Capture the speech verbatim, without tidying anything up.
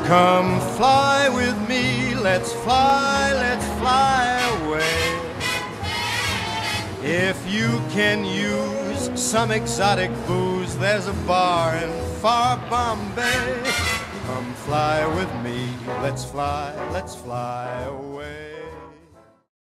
Come fly with me, let's fly, let's fly away. If you can use some exotic booze, there's a bar in far Bombay. Come fly with me, let's fly, let's fly away.